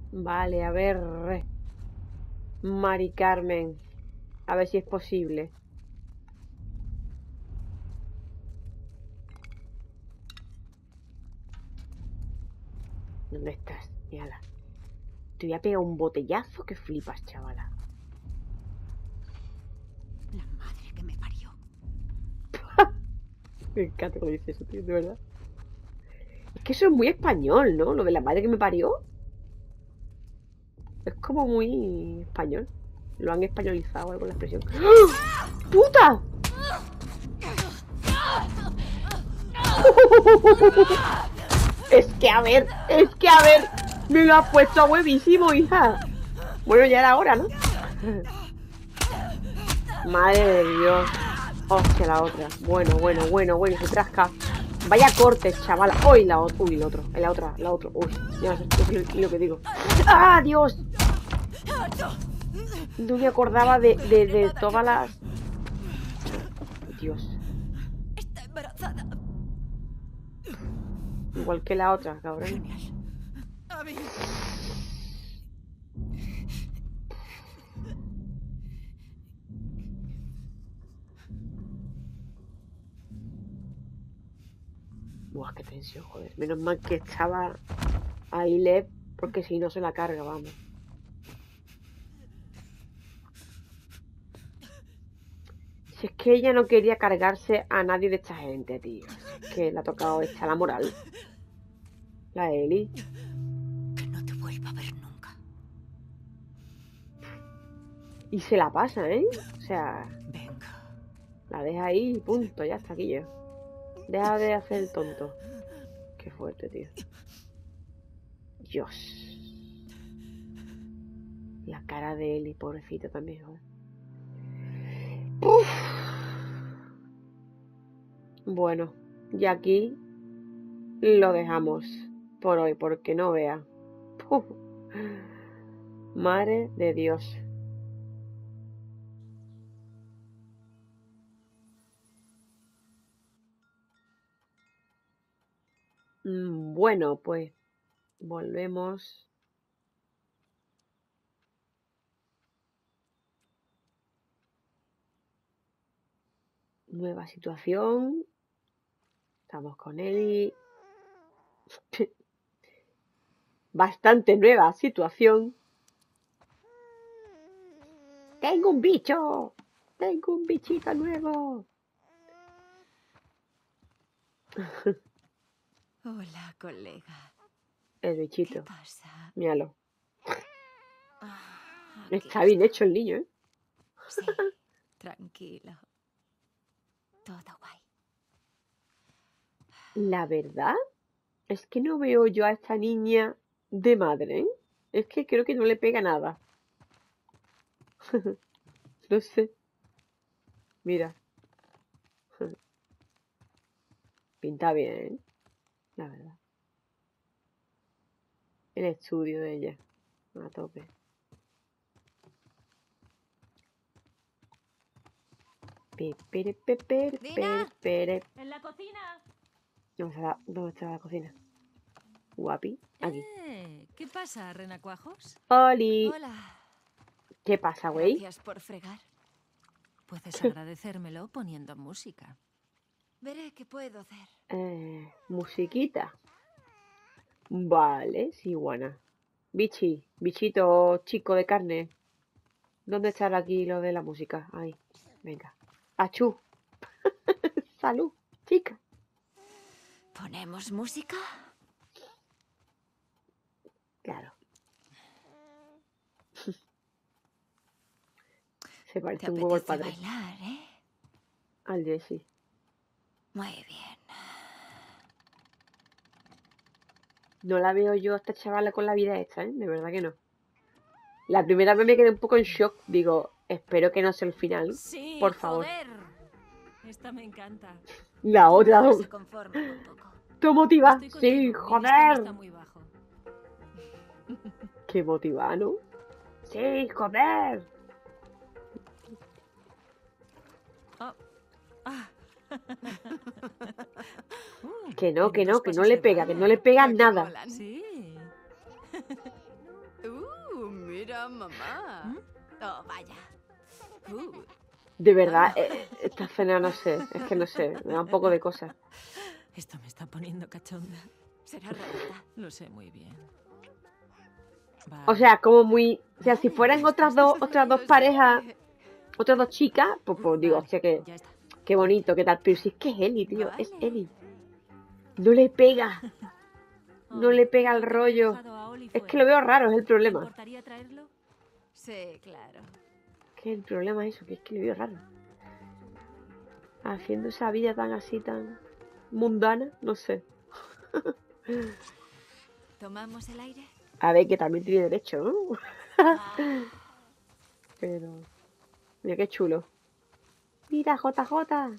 Vale, a ver. Mari Carmen. A ver si es posible. ¿Dónde estás? Mírala. Te voy a pegar un botellazo que flipas, chavala. La madre que me parió. Me encanta cuando dice eso, tío, de verdad. Es que eso es muy español, ¿no? Lo de la madre que me parió. Es como muy español. Lo han españolizado algo la expresión. ¡Ah! ¡Puta! Es que a ver, me lo has puesto a huevísimo, hija. Bueno, ya era hora, ¿no? Madre de Dios. Hostia, la otra. Bueno, se trasca. Vaya cortes, chavala. Uy, la otra. Uy, la otra. Uy, ya no sé lo que digo. ¡Ah, Dios! No me acordaba de todas las... Dios. Está embarazada. Igual que la otra, cabrón. Genial. Abby. Buah, qué tensión, joder. Menos mal que estaba ahí Lev, porque si no se la carga, vamos. Si es que ella no quería cargarse a nadie de esta gente, tío. Si es que le ha tocado esta la moral. La Eli. Que no te vuelva a ver nunca. Y se la pasa, ¿eh? O sea, Venga. la deja ahí y punto, ya está aquí yo. Deja de hacer el tonto. Qué fuerte, tío. Dios. La cara de Eli, pobrecita también, joder. Uf. Bueno, y aquí lo dejamos por hoy, porque no vea. Uf. Madre de Dios. Bueno, pues volvemos. Nueva situación. Estamos con Eli. Bastante nueva situación. ¡Tengo un bicho! ¡Tengo un bichito nuevo! Hola, colega. El ¿Qué bichito. pasa? Míralo. Aquí Está bien hecho el niño, ¿eh? Sí, tranquilo. Todo guay. La verdad es que no veo yo a esta niña de madre, ¿eh? Es que creo que no le pega nada. No sé. Mira. Pinta bien, ¿eh? La verdad. El estudio de ella. A tope. ¡Dina! Pere. ¡En la cocina! ¿Dónde está la cocina? Guapi. Aquí. ¿Qué pasa, renacuajos? ¡Oli! Hola. ¿Qué pasa, güey? Gracias por fregar. Puedes agradecérmelo poniendo música. Veré qué puedo hacer. Musiquita. Vale, sí, buena. Bichito chico de carne. ¿Dónde está aquí lo de la música? Ahí, venga. ¡Achú! ¡Salud, chica! ¿Ponemos música? Claro. Se ¿Te parece un huevo al apetece padre. bailar, Al Jesse. Muy bien. No la veo yo a esta chavala con la vida esta, ¿eh? De verdad que no. La primera vez me quedé un poco en shock. Digo, espero que no sea el final. Sí, Por favor. joder. Esta me encanta. La otra. Nunca se conforma con poco. ¿Tú motiva? Estoy Sí, contigo, mi listón joder. está muy bajo. Qué motiva, ¿no? Sí, joder. Oh. Ah. Que no Menudos le pasos de pega, que baile. no le pega ¿A que nada. molan? Sí. Mira, mamá. Oh, vaya. De verdad, esta cena no sé, es que no sé, me da un poco de cosas. Esto me está poniendo cachonda. Será rarita. Lo sé muy bien. O sea, como muy... O sea, si fueran otras dos parejas, otras dos chicas, pues digo, Vale, hostia, que ya está. qué bonito, qué tal. Pero si es que es Ellie, tío, es Vale. Ellie. No le pega, no Oh, le pega el creo que he rollo. dejado a Oli Es que fuera. lo veo raro, es el ¿Te problema. importaría traerlo? Sí, claro. Que el problema es eso, que es que lo veo raro. Haciendo esa vida tan así, tan mundana, no sé. ¿Tomamos el aire? A ver, que también tiene derecho, ¿no? Ah, Pero... Mira qué chulo. Mira, JJ.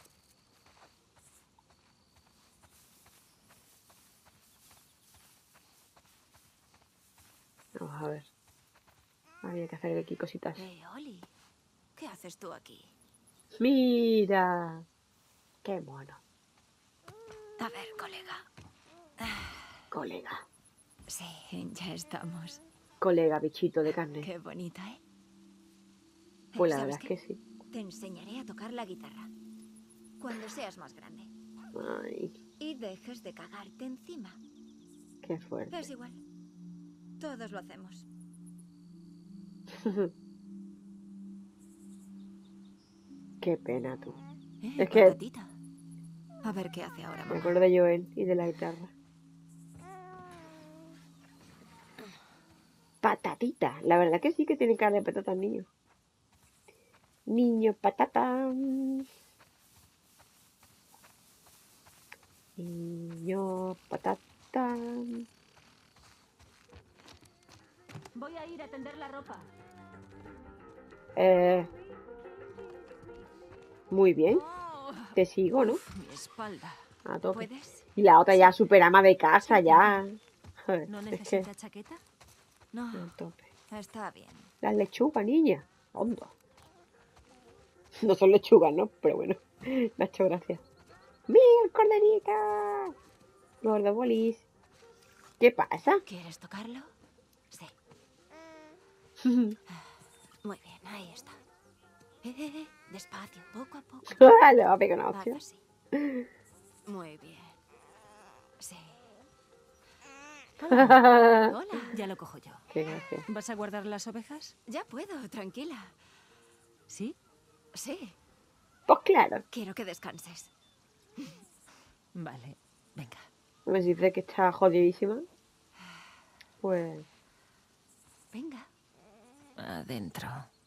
Vamos a ver. Había que hacer aquí cositas. Oli. ¿Qué haces tú aquí? Mira. Qué mono, A ver, colega. colega. Sí, ya estamos. Colega, bichito de carne. Qué bonito, ¿eh? Pues la ¿Sabes verdad es qué? que sí. Te enseñaré a tocar la guitarra. Cuando seas más grande. Ay, Y dejes de cagarte encima. qué fuerte. Es igual. Todos lo hacemos. Qué pena tú. Es que- patatita. A ver qué hace ahora, Me mamá. acuerdo de Joel y de la guitarra. Patatita. La verdad que sí que tiene cara de patata el niño. Niño patata. Niño patata. Voy a ir a tender la ropa. Muy bien. Oh, Te sigo, ¿no? Mi espalda. A tope. ¿puedes? Y la otra ya super ama de casa, ya. Joder, ¿No es que necesita chaqueta? No, a tope. está bien. Las lechugas, niña. Hondo. No son lechugas, ¿no? Pero bueno, me ha hecho gracia. ¡Mira el corderito! Gordo bolis. ¿Qué pasa? ¿Quieres tocarlo? Sí. Muy bien, ahí está. Despacio, poco a poco. Le va a pegar una Haz hostia. así. Muy bien. Sí. Hola. Ya lo cojo yo. Qué gracia. ¿Vas a guardar las ovejas? Ya puedo, tranquila. ¿Sí? Sí, Pues claro. quiero que descanses. Vale, venga. Me dice que está jodidísima. Pues... Venga. Adentro.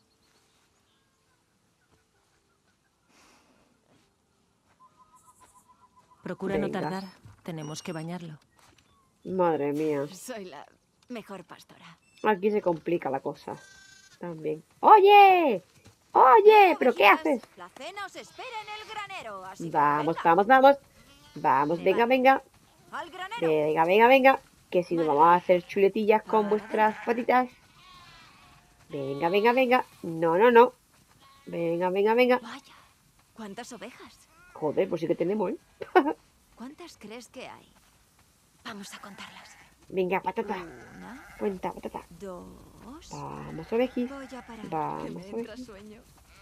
Procura no Venga. tardar. Tenemos que bañarlo. Madre mía. Soy la mejor pastora. Aquí se complica la cosa. También. ¡Oye! ¡Oye! ¿Pero qué haces? La cena os espera en el granero, así que Vamos, venga, vamos, vamos. Vamos, Me venga, vale. venga. al granero. Venga, venga, venga. Que si nos Vale. vamos a hacer chuletillas con vuestras patitas. Venga, venga, venga. No, no, no. Venga, venga, venga. Vaya, ¿cuántas ovejas? Joder, pues sí que tenemos, ¿eh? ¿Cuántas crees que hay? Vamos a contarlas. Venga, patata. Una, Cuenta, patata. dos. Vamos, ovejis. Voy a parar. Vamos, que me entra ovejis. sueño.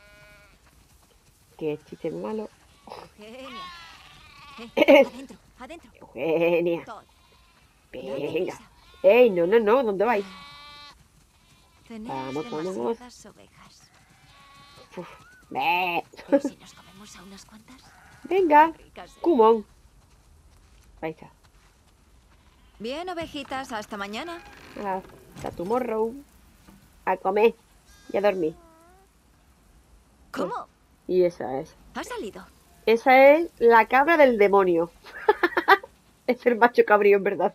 Qué chiste malo. Eugenia. Adentro, adentro. Eugenia. Todo. Venga. Ey, no, no, no. ¿Dónde vais? Tenemos Vamos, vamos. demasiadas ovejas. Uf. Ve. ¿Y si nos comemos a unas cuantas? Venga. Ricas, ¿eh? Come on. Ahí está. Bien, ovejitas, hasta mañana. Hasta tomorrow. A comer y a dormir. ¿Cómo? Y esa es. ¿Ha salido? Esa es la cabra del demonio. Es el macho cabrío, en verdad.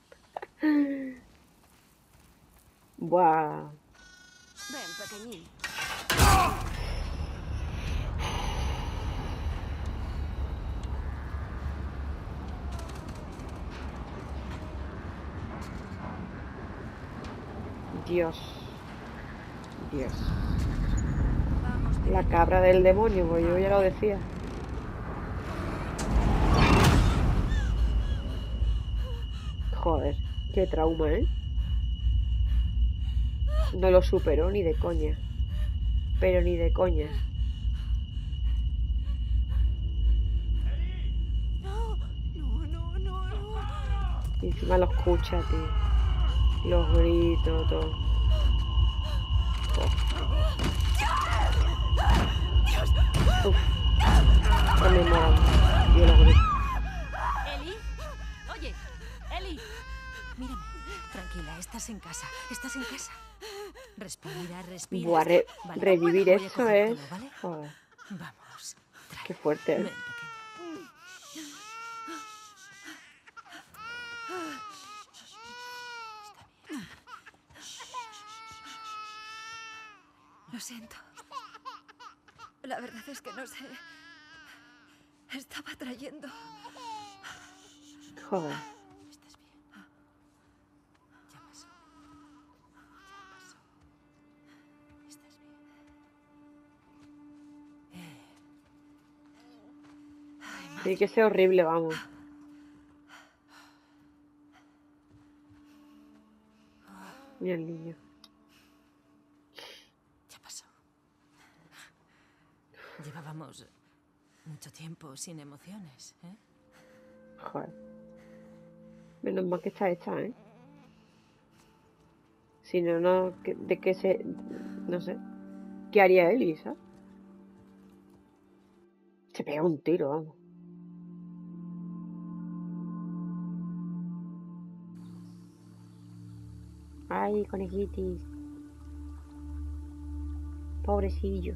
Buah. Ven, pequeñín. Dios. Dios. Vamos, La cabra del demonio, pues yo ya lo decía. Joder, qué trauma, ¿eh? No lo superó ni de coña. Pero ni de coña. No, no, no, no, no. Y encima lo escucha, tío. Los gritos, todo. Uf. También mola. Yo los gritos. ¿Eli? Oye, Eli. Mírame. Tranquila, estás en casa. Estás en casa. Respira, respira. Buah, Vale, revivir voy a eso cogértelo, es... ¿vale? Joder, Vamos. Trae. qué fuerte, Ven, ¿eh? pequeño. Lo siento. La verdad es que no sé. Estaba trayendo. Joder. ¿Estás bien? Ya pasó. Ya pasó. ¿Estás bien? Ay, Tiene madre que ser horrible, vamos. Mira el niño. Ya pasó. Llevábamos mucho tiempo sin emociones, ¿eh? Joder. Menos mal que está hecha, ¿eh? Si no, no... ¿De qué se...? No sé. ¿Qué haría Elisa? Se pega un tiro, vamos. Ay, conejitis. Pobrecillo.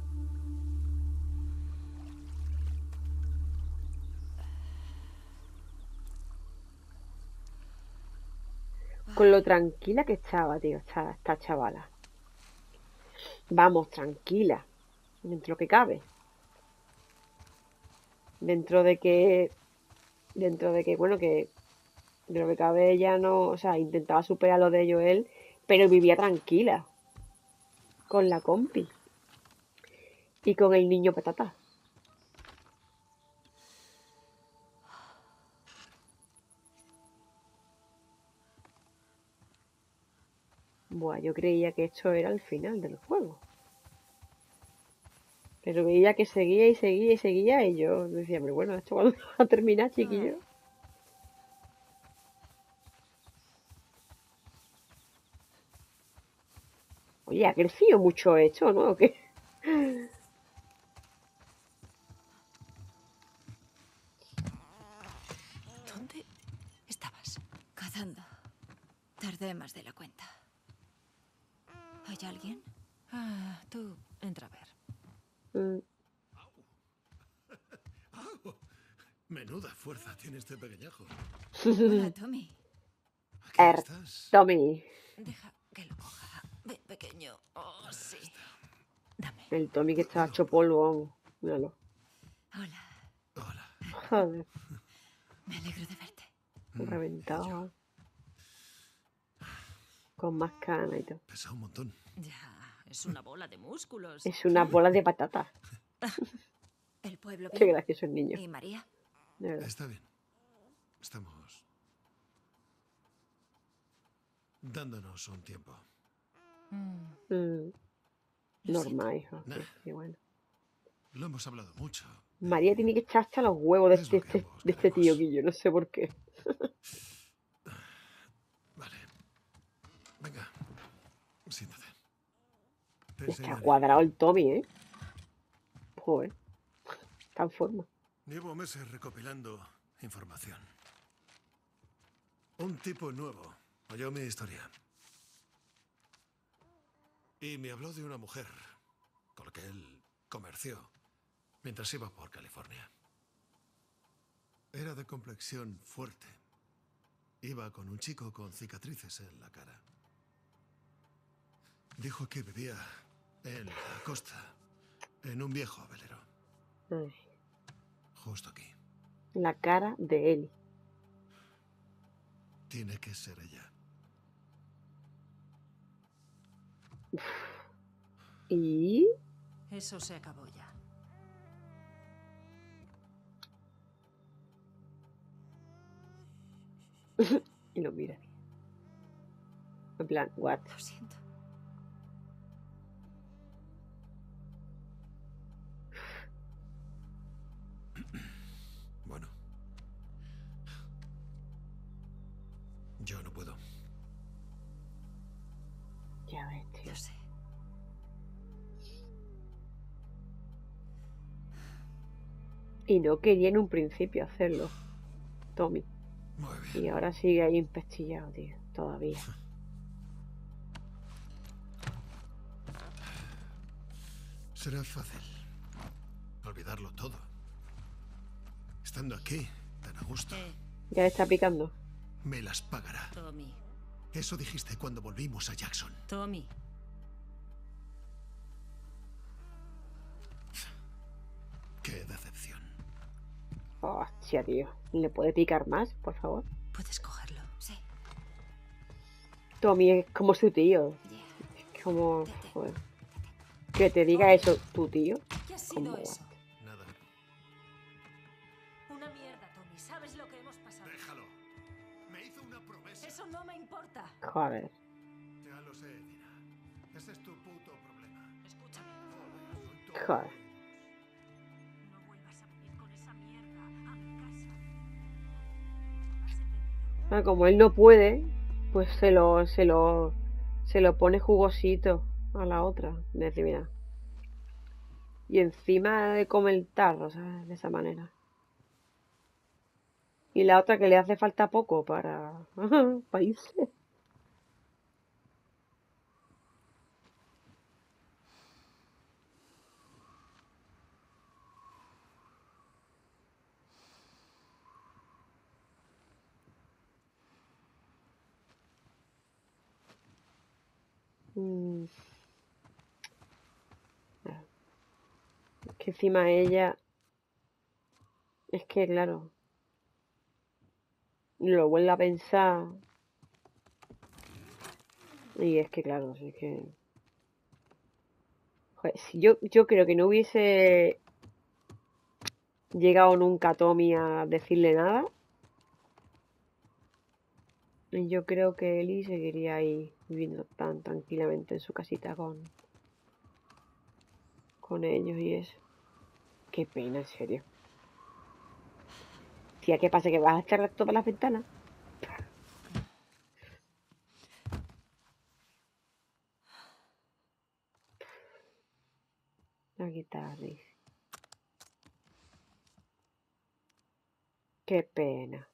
Con lo tranquila que estaba, tío, esta chavala. Vamos, tranquila. Dentro de lo que cabe. Dentro de que, bueno, que de lo que cabe ella no, o sea, intentaba superar lo de Joel, pero vivía tranquila. Con la compi. Y con el niño patata. Buah, yo creía que esto era el final del juego. Pero veía que seguía y seguía y seguía y yo decía, pero bueno, ¿esto cuándo va a terminar, chiquillo? Oye, ha crecido mucho esto, ¿no? ¿O qué? ¿Dónde estabas? Cazando. Tardé más de la cuenta. ¿Hay alguien? Ah, tú entra a ver. Mm, Menuda fuerza tiene este pequeñajo. Hola, Tommy. Aquí Er, estás. Tommy. Deja que lo coja. Ven, pequeño. Oh, sí. Dame. El Tommy que está hecho polvo, vamos. Míralo. Hola. Hola. Joder, Me alegro de verte. reventado. Con más cana y todo. Pesa un montón. Ya, es una bola de músculos. Es una bola de patata. ¿El pueblo Qué bien? gracioso el niño, ¿Y María? de verdad. Está bien. Estamos dándonos un tiempo. Mm, Mm, lo siento. normal, hijo. Nah. Sí, bueno. Lo hemos hablado mucho. María tiene que echar hasta los huevos de Es lo que ambos de este tío queremos. Guillo, no sé por qué. Vale. Venga. Siéntate. Te Está enseñaré. cuadrado el Tommy, ¿eh? Joder. Está en forma. Llevo meses recopilando información. Un tipo nuevo oyó mi historia. Y me habló de una mujer con la que él comerció mientras iba por California. Era de complexión fuerte. Iba con un chico con cicatrices en la cara. Dijo que vivía en la costa, en un viejo velero, Ay, justo aquí. la cara de él. Tiene que ser ella. Y... Eso se acabó ya. y lo mira. En plan, what? Lo siento. Yo no puedo. Ya ves, tío. Lo sé. Y no quería en un principio hacerlo, Tommy. Muy Y bien. ahora sigue ahí empestillado, tío. Todavía. Será fácil olvidarlo todo. Estando aquí, tan a gusto, Ya le está picando. me las pagará. Tommy. Eso dijiste cuando volvimos a Jackson. Tommy. Qué decepción. Hostia, tío. ¿Le puede picar más, por favor? ¿Puedes cogerlo? Sí. Tommy es como su tío. Ya. Es como... Joder. Que te diga eso tu tío. ¿Qué ha ¿Cómo sido eso? Nada. Una mierda, Tommy. ¿Sabes lo que hemos pasado? Déjalo. Me hizo una promesa. Eso no me importa. Joder. Ya lo sé, Dina. Ese es tu puto problema. Escúchame. Soy tu Joder. No vuelvas a venir con esa mierda a mi casa. ¿Has entendido? Ah, como él no puede, pues se lo pone jugosito a la otra. De decir, mira. Y encima de comentarlo, ¿sabes? De esa manera. Y la otra que le hace falta poco para irse. Mm. Es que encima ella... Es que, claro, lo vuelve a pensar. Y es que, claro, es que... Joder, si yo creo que no hubiese llegado nunca Tommy a decirle nada, yo creo que Ellie seguiría ahí viviendo tan tranquilamente en su casita con ellos y eso. Qué pena, en serio. Tía, ¿qué pasa? ¿Que vas a cerrar todas las ventanas? Aquí está, dice. Qué pena.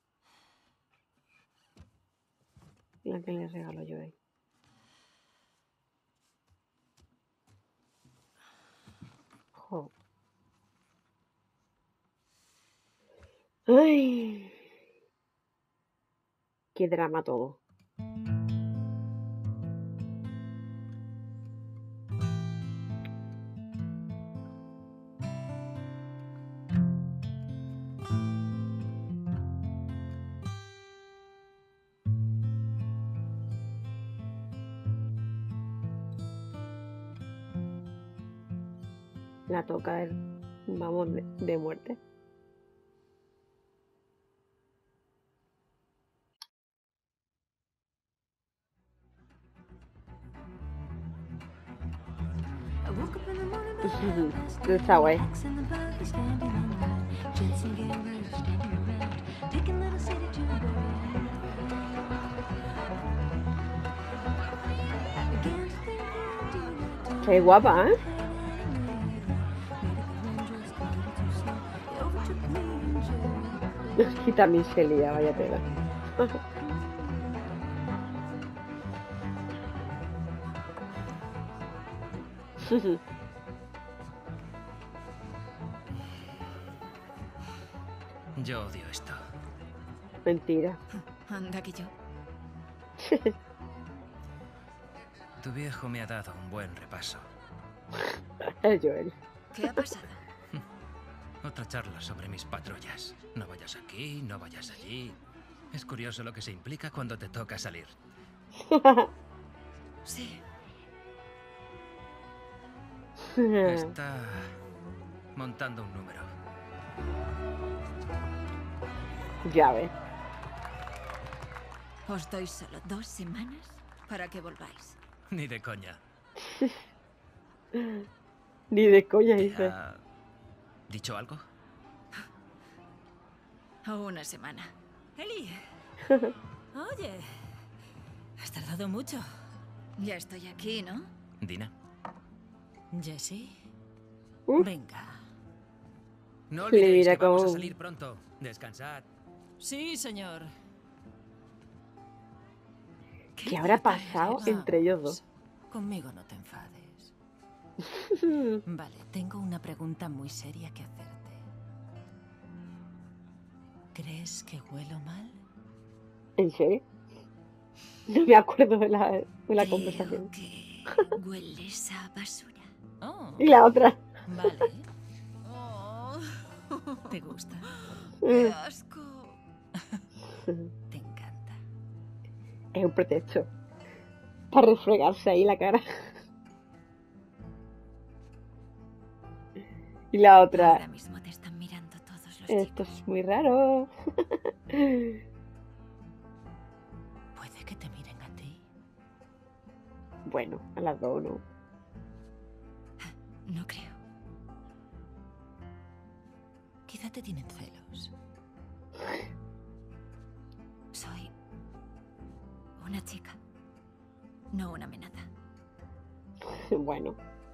La que le regalo yo ahí. Jo. Ay. Qué drama todo. La toca el... Vamos, de muerte. Está guay. Qué guapa, ¿eh? Y también se lía, vaya tela. Yo odio esto. Mentira. Anda que yo. Tu viejo me ha dado un buen repaso. El Joel. ¿Qué ha pasado? Otra charla sobre mis patrullas. No vayas aquí, no vayas allí. Es curioso lo que se implica cuando te toca salir. Sí. Está montando un número. Ya ves. Os doy solo 2 semanas para que volváis. Ni de coña. Ni de coña, ¿Te dice. ha dicho algo? O 1 semana. Eli. Oye, has tardado mucho. Ya estoy aquí, ¿no? Dina. Jessie, Uf. venga. No Le olvidéis mira que vamos a como- salir pronto. Descansad. Sí, señor. ¿Qué habrá pasado Vamos. entre ellos dos? Conmigo no te enfades. Vale, tengo una pregunta muy seria que hacerte. ¿Crees que huelo mal? ¿En serio? No me acuerdo de la Creo conversación. que hueles a basura. Oh, Y la otra. vale. Oh, ¿Te gusta? ¡Qué asco! Te encanta. Es un pretexto. Para refregarse ahí la cara. Y la otra. Ahora mismo te están mirando todos los Esto chicos. es muy raro. Puede que te miren a ti. Bueno, a las dos, ¿no? No creo. Quizá te tienen celos. Soy una chica, no una amenaza. Bueno.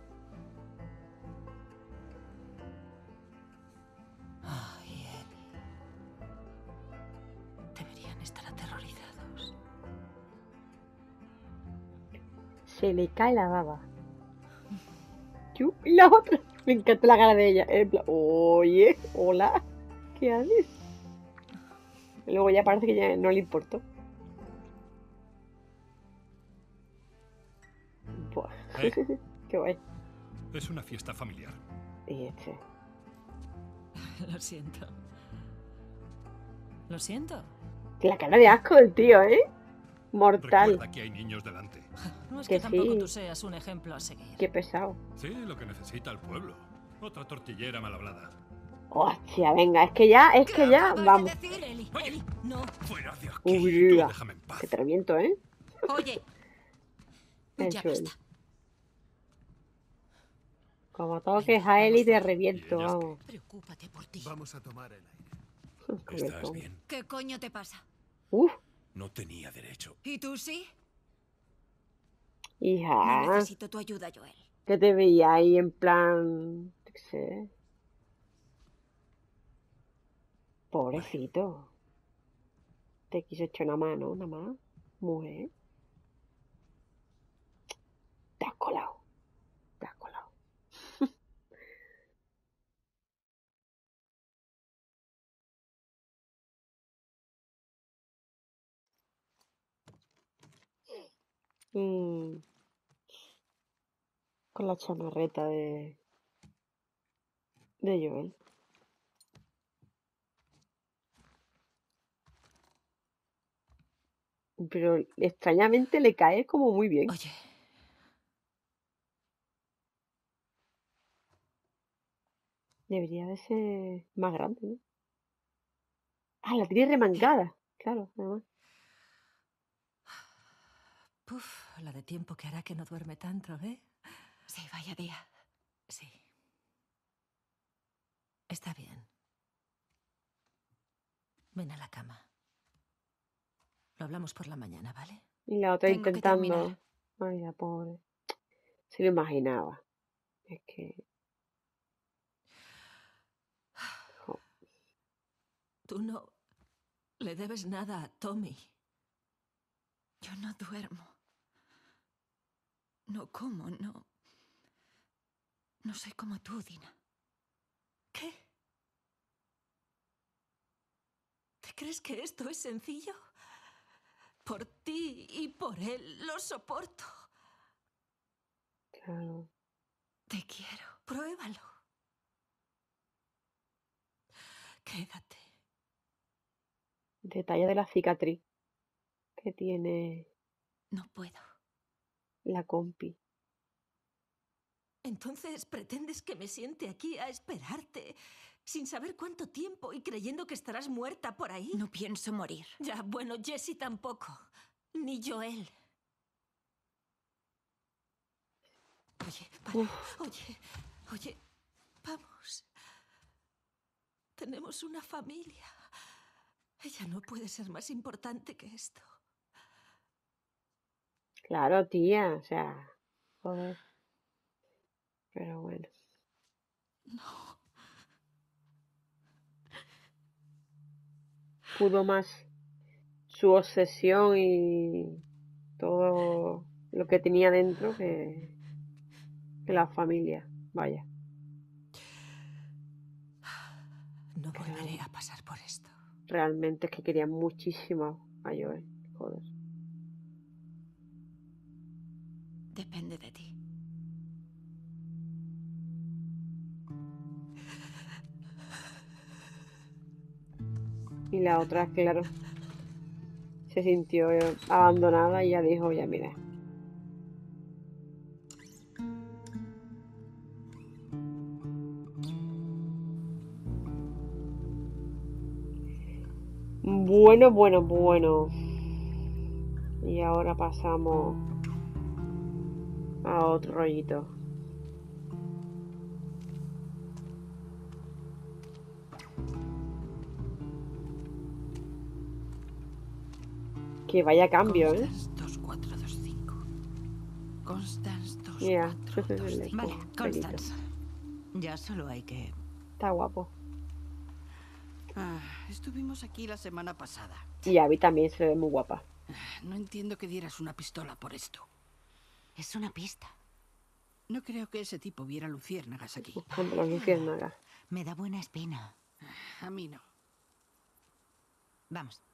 Ay, Ellie. Deberían estar aterrorizados. Se le cae la baba. Y la otra. Me encanta la cara de ella. En plan, oye, hola. ¿Qué haces? Y luego ya parece que ya no le importó. Buah. Qué guay. Es una fiesta familiar. Y este. Lo siento. Lo siento. La cara de asco del tío, ¿eh? Mortal. Recuerda que hay niños delante. No es Que que tampoco sí. tú seas un ejemplo a seguir. Qué pesado. Sí, lo que necesita el pueblo. Otra tortillera mal hablada. Hostia, venga, es que ya, vamos. Ellie, Oye. Ellie, no. Fuera de aquí. Uy, Tú ya. déjame en paz. Que te reviento, ¿eh? Oye, El ya suelo. basta. Como toques a él y te reviento, Y ella está. vamos. Preocúpate por ti. Vamos a tomar el aire. Con el ¿Estás tomo. bien? ¿Qué coño te pasa? Uf, No tenía derecho. ¿Y tú sí? hija. No necesito tu ayuda, Joel. Que te veía ahí en plan. Yo qué sé. Pobrecito. Te quiso echar una mano, nada más. Mujer. Te has colado. Te has colado. Mm, con la chamarreta de Joel. Pero extrañamente le cae como muy bien. Oye, Debería de ser más grande, ¿no? Ah, la tiene remangada. Claro, además. puf, la de tiempo que hará que no duerme tanto, ¿eh? Sí, vaya día. Sí. Está bien. Ven a la cama. Lo hablamos por la mañana, ¿vale? Y la otra Tengo que intentando. terminar. Ay, la pobre. Se lo imaginaba. Es que. Jo, Tú no le debes nada a Tommy. Yo no duermo. No como, no. No soy como tú, Dina. ¿Qué? ¿Te crees que esto es sencillo? Por ti y por él lo soporto. claro. Te quiero. Pruébalo. Quédate. Detalle de la cicatriz que tiene No puedo. la compi. Entonces pretendes que me siente aquí a esperarte, sin saber cuánto tiempo y creyendo que estarás muerta por ahí. No pienso morir. Ya, bueno, Jessie tampoco. Ni Joel. Oye, para. Oye, vamos. Tenemos una familia. Ella no puede ser más importante que esto. Claro, tía, o sea, joder. Pero bueno. No. Pudo más su obsesión y todo lo que tenía dentro que la familia. Vaya. No Pero volveré a pasar por esto. realmente es que quería muchísimo a Joel. Joder. Depende de ti. Y la otra, claro, se sintió abandonada y ya dijo, ya mira. Bueno, bueno, bueno. Y ahora pasamos a otro rollito. Que vaya cambio, ¿eh? Constance 2425. Constance Mira, 2425. Vale, pelito. Constance. Ya solo hay que... Está guapo. Estuvimos aquí la semana pasada. Y Abby también se ve muy guapa. No entiendo que dieras una pistola por esto. Es una pista. No creo que ese tipo viera luciérnagas aquí. Buscando los luciérnagas. Me da buena espina. A mí no. Vamos.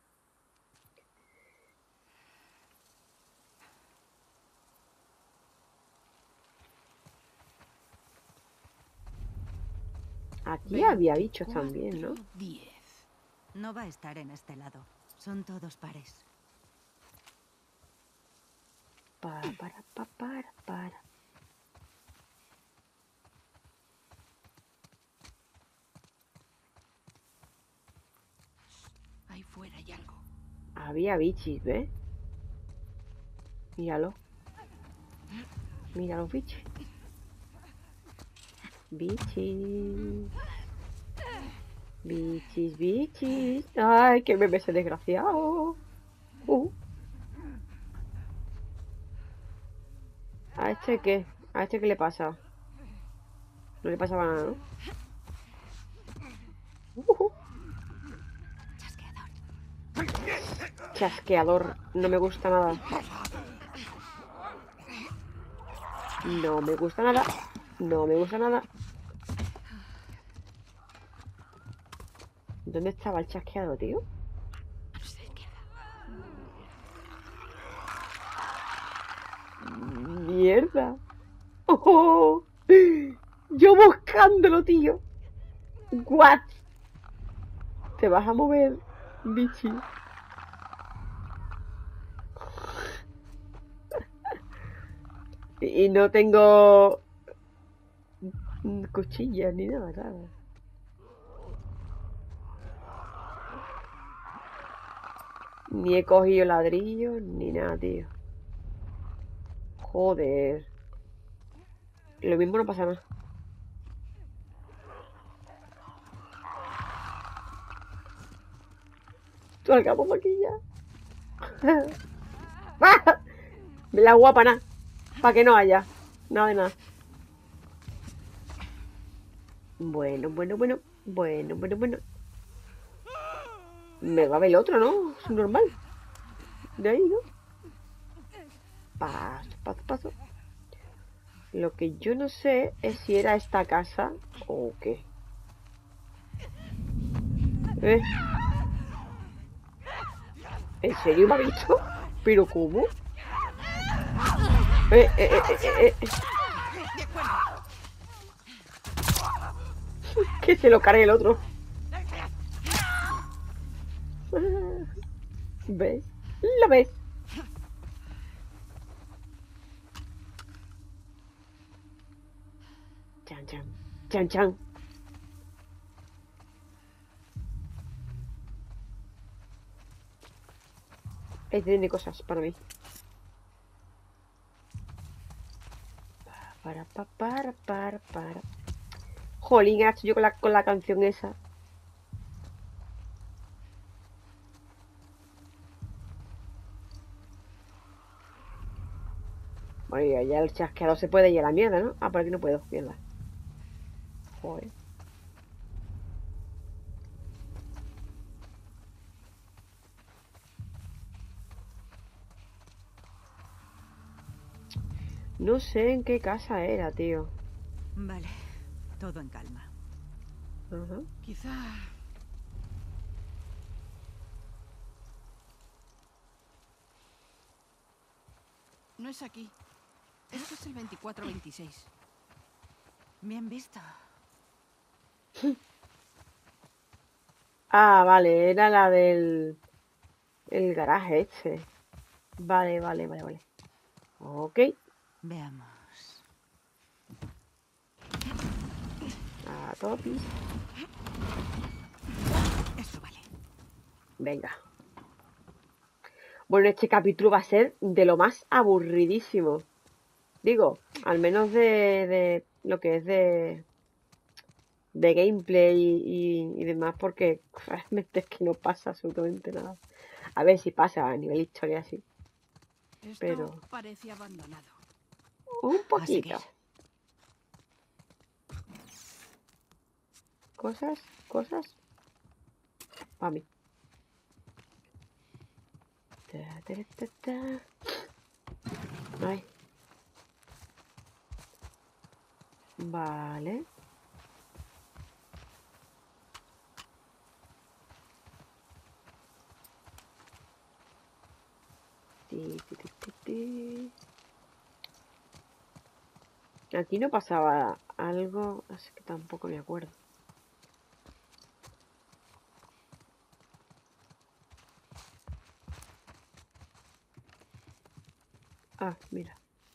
Aquí había bichos también, ¿no? 10. No va a estar en este lado. Son todos pares. Para. Ahí fuera hay algo. Había bichis, ¿ves? Míralo. Mira los bichos. Bichis. Bichis. Ay, que bebé ese desgraciado. ¿A este qué? ¿A este qué le pasa? No le pasaba nada, ¿no? Chasqueador. No me gusta nada. No me gusta nada. No me gusta nada. ¿Dónde estaba el chasqueado, tío? Mierda. ¡Oh! Yo buscándolo, tío. What? Te vas a mover, bichi. Y no tengo cuchillas ni nada, claro. Ni he cogido ladrillos ni nada, tío. Joder. Lo mismo no pasa nada. Salgamos aquí ya. La guapa, nada. Para que no haya. Nada de nada. Bueno. Me va a ver el otro, ¿no? Es normal. De ahí, ¿no? Paso. Lo que yo no sé es si era esta casa o qué. ¿En serio me ha visto? ¿Pero cómo? Que se lo cargue el otro. ¿Ves? ¿Lo ves? Chan. Este tiene cosas para mí. Para. Jolín, gacho yo con la canción esa. Oye, ya el chasqueador se puede ir a la mierda, ¿no? Ah, por aquí no puedo, mierda. Joder. No sé en qué casa era, tío. Vale, todo en calma. Ajá. Quizá... No es aquí. Esto es el 2426. Bien visto. Ah, vale, era la del... El garaje este. Vale, vale, vale, vale. Ok. Veamos. A topis. Esto vale. Venga. Bueno, este capítulo va a ser de lo más aburridísimo. Digo, al menos de lo que es de gameplay y demás, porque realmente es que no pasa absolutamente nada. A ver si pasa a nivel historia, sí. Esto Pero parece abandonado. un A seguir. poquito. Cosas. Para mí. Ay. Vale. Ti. Aquí no pasaba algo, así que tampoco me acuerdo. Ah, mira.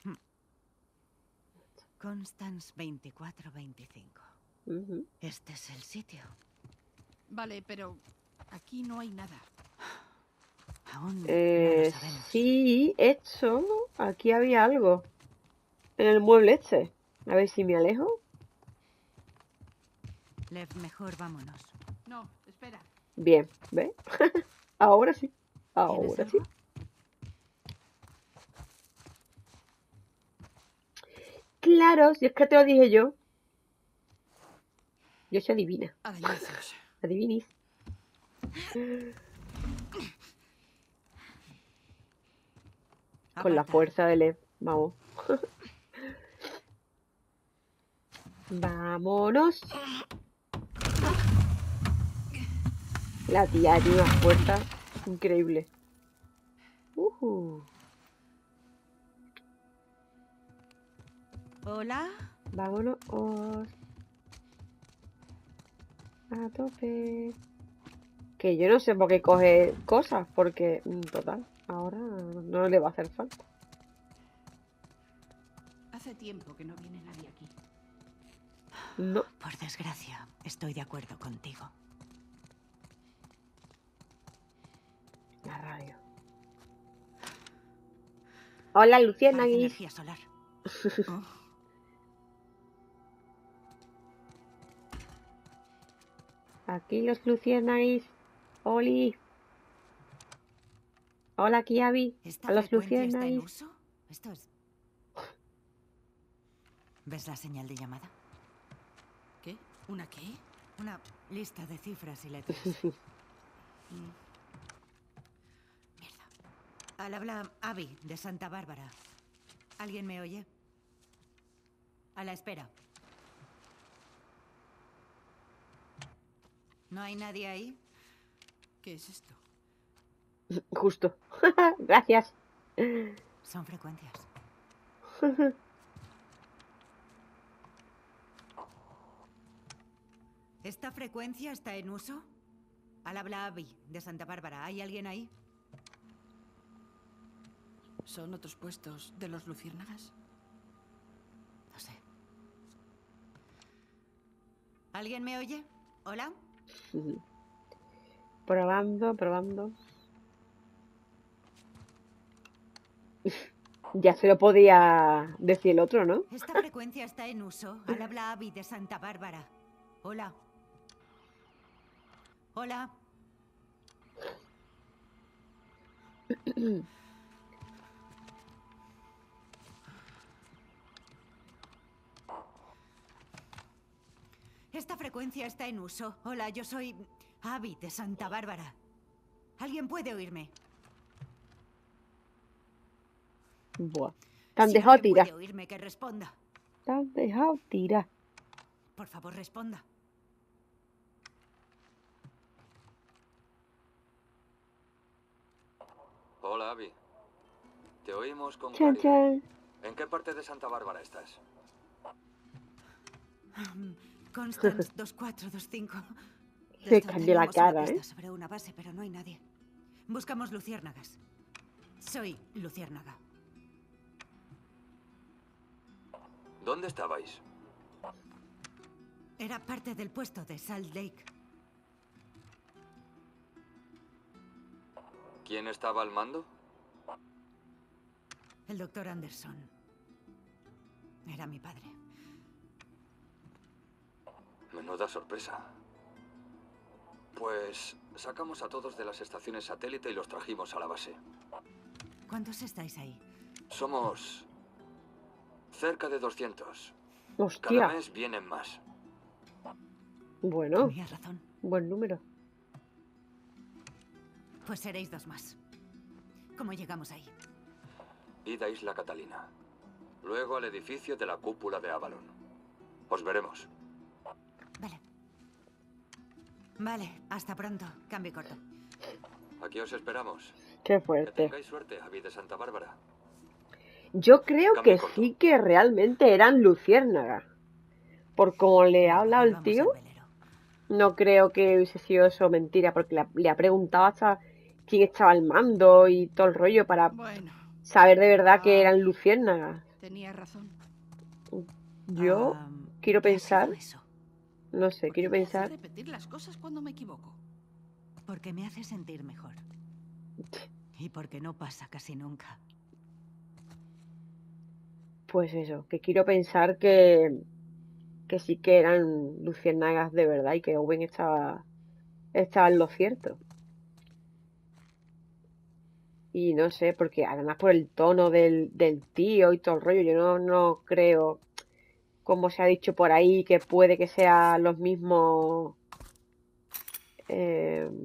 Constance 2425. Ujú. Este es el sitio. Vale, pero aquí no hay nada. Aún no lo sabemos. Sí, hecho. Aquí había algo. En el mueble este. A ver si me alejo. Lev, mejor vámonos. No, espera. Bien, ¿ves? Ahora sí. ¿Tienes Ahora sí. algo? Claro, si es que te lo dije yo. Yo soy adivina. Arañazos. Adivinis. Con la Aparta. fuerza de Lev. Vamos. Vámonos. La tía tiene una fuerza increíble. Hola. Vámonos a tope. Que yo no sé por qué coge cosas, porque total, ahora no le va a hacer falta. Hace tiempo que no viene nadie aquí. No, Por desgracia, estoy de acuerdo contigo. la radio. Hola, Luciana. Parece energía solar. Oh, Aquí los luciérnagas. Oli. Hola, Kiabi. ¿esta A los frecuencia está en luciérnagas. uso? Esto es... ¿Ves la señal de llamada? ¿Qué? ¿Una qué? Una lista de cifras y letras. Mierda. Al habla Abby, de Santa Bárbara. ¿Alguien me oye? A la espera. ¿No hay nadie ahí? ¿Qué es esto? Justo. Gracias. Son frecuencias. ¿Esta frecuencia está en uso? Al habla Abby, de Santa Bárbara. ¿Hay alguien ahí? ¿Son otros puestos de los luciérnagas? No sé. ¿Alguien me oye? ¿Hola? Probando. Ya se lo podía decir el otro, ¿no? Esta frecuencia está en uso. Al habla Abby, de Santa Bárbara. Hola. Hola. Esta frecuencia está en uso. Hola, yo soy Abby de Santa Bárbara. ¿Alguien puede oírme? Buah. Te han Si dejado alguien tirar. puede oírme, que responda. Te han dejado tirar. Por favor, responda. Hola, Abby. Te oímos con Chan, claridad. chan. ¿En qué parte de Santa Bárbara estás? Constance 2425. Se Desde cambió la teníamos una cara, pista ¿eh? sobre una base, pero no hay nadie. Buscamos luciérnagas. Soy luciérnaga. ¿Dónde estabais? Era parte del puesto de Salt Lake. ¿Quién estaba al mando? El doctor Anderson. Era mi padre. Menuda sorpresa. Pues sacamos a todos de las estaciones satélite y los trajimos a la base. ¿Cuántos estáis ahí? Somos cerca de 200. Cada Hostia. mes vienen más. Bueno, Tenías razón. buen número. Pues seréis 2 más. ¿Cómo llegamos ahí? Id a Isla Catalina. Luego al edificio de la cúpula de Avalon. Os veremos. Vale. Vale, hasta pronto. Cambio corto. Aquí os esperamos. Qué Que fuerte. tengáis suerte, Abby de Santa Bárbara. Yo creo Cambio que corto. sí que realmente eran luciérnagas. Por como le ha hablado el Volvamos tío, al velero. no creo que hubiese sido eso mentira, porque le ha preguntado hasta quién estaba al mando y todo el rollo para Bueno, saber de verdad que eran luciérnagas. tenías razón. Yo Ah, quiero ¿qué ha sido pensar, eso? no sé, Porque quiero me hace pensar. repetir las cosas cuando me equivoco. Porque me hace sentir mejor. Y porque no pasa casi nunca. Pues eso, que quiero pensar que sí que eran luciérnagas de verdad y que Owen estaba en lo cierto. Y no sé, porque además por el tono del tío y todo el rollo, yo no creo, como se ha dicho por ahí, que puede que sean los mismos, eh,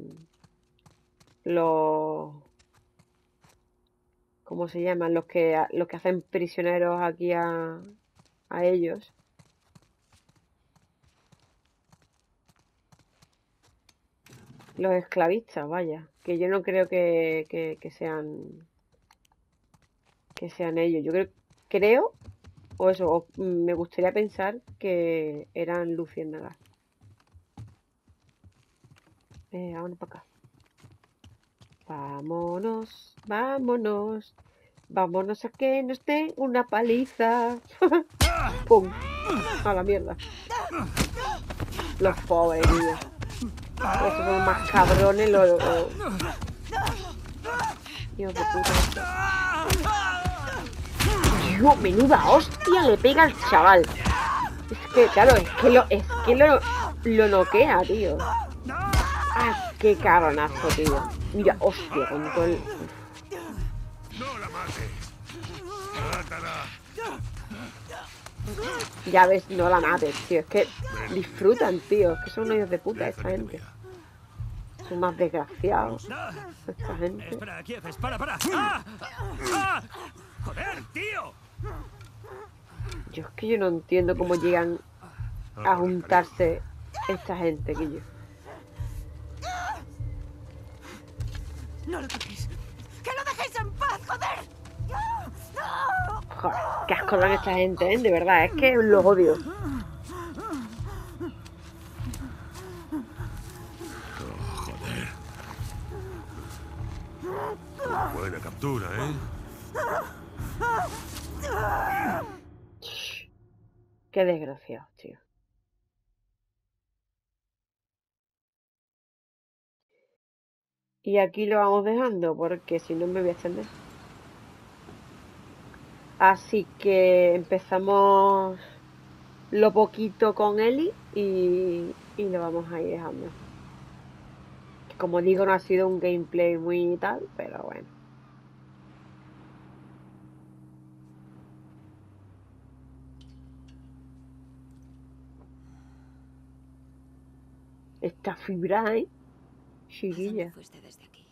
los, ¿cómo se llaman? Los que hacen prisioneros aquí a ellos. Los esclavistas, vaya, que yo no creo que sean ellos. Yo creo, o eso, me gustaría pensar que eran luciérnagas. Vámonos para acá. Vámonos, vámonos, vámonos a que nos den una paliza. ¡Pum! A la mierda. Los pobres niños. Estos son más cabrones, Dios de puta. Dios, menuda hostia le pega al chaval. Es que, claro, lo noquea, tío. ¡Ah, qué cabronazo, tío! Mira, hostia, con todo el... ¡No la mates! ¡Mátala! Ya ves, no la mates, tío. Es que disfrutan, tío. Es que son hijos de puta esta Déjale, gente. mía. Son más desgraciados. Esta gente. Espera, Kiev, para. ¡Ah! ¡Ah! ¡Joder, tío! Yo es que yo no entiendo cómo llegan a juntarse esta gente, Guillo. ¡No lo toquéis! ¡Que lo dejéis en paz, joder! Joder, qué asco dan esta gente, ¿eh? De verdad, es que los odio. Oh, joder. Buena captura, ¿eh? Qué desgraciado, tío. Y aquí lo vamos dejando porque si no me voy a extender. Así que empezamos lo poquito con Ellie y lo vamos a ir dejando. Como digo, no ha sido un gameplay muy tal, pero bueno. Esta fibra, ¿eh? ¿A dónde Chiquilla. fuiste desde aquí?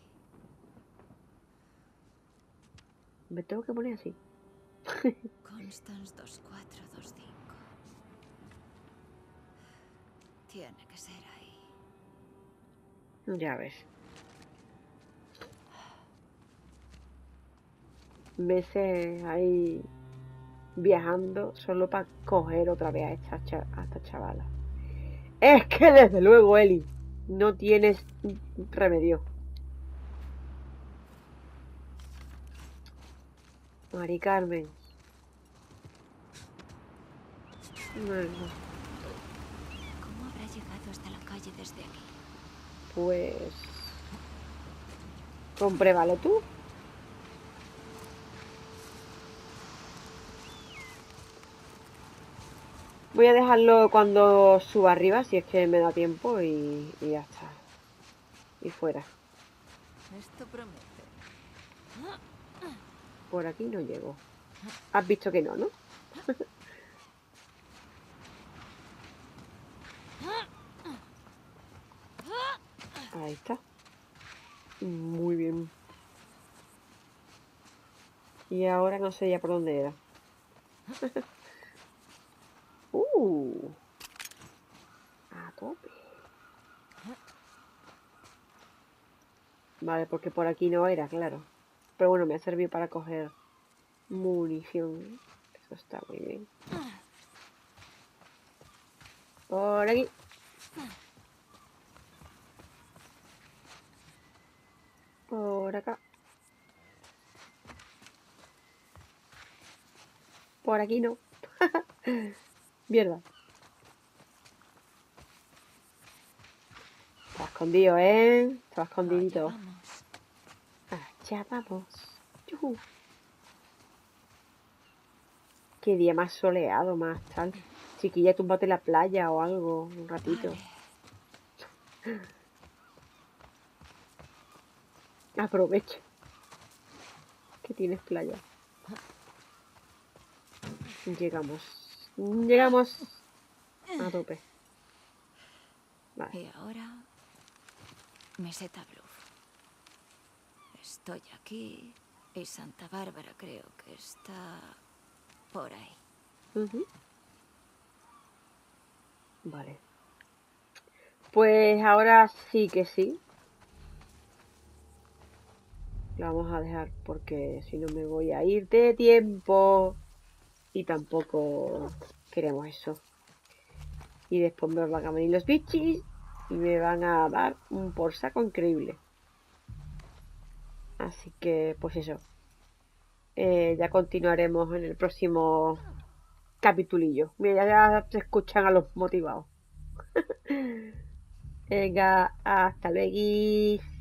Me tengo que poner así. Constance 2425. Tiene que ser ahí. Ya ves. Meses ahí viajando solo para coger otra vez a esta chavala. Es que desde luego, Eli, no tienes remedio. Mari Carmen. Bueno, ¿Cómo habrá llegado hasta la calle desde aquí? pues... compruébalo tú. Voy a dejarlo cuando suba arriba, si es que me da tiempo, y ya está. Y fuera. Esto promete. Por aquí no llego. Has visto que no, ¿no? Ahí está. Muy bien. Y ahora no sé ya por dónde era. A tope. Vale, porque por aquí no era, claro. Pero bueno, me ha servido para coger munición. Eso está muy bien. Por aquí. Por acá. Por aquí no. Mierda. Estaba escondido, ¿eh? Estaba escondidito. Allá vamos. Allá vamos. Yujú. Qué día más soleado, más tal. Chiquilla, túmbate en la playa o algo, un ratito. Vale. Aprovecha que tienes playa. Llegamos. Llegamos a tope. Vale. Y ahora... Meseta Bluff. Estoy aquí y Santa Bárbara creo que está por ahí. Ujú. Vale. Pues ahora sí que sí. Lo vamos a dejar porque si no me voy a ir de tiempo. Y tampoco queremos eso. Y después me van a venir los bichis y me van a dar un por saco increíble. Así que, pues eso. Ya continuaremos en el próximo capitulillo. Mira, ya se escuchan a los motivados. Venga, hasta luego.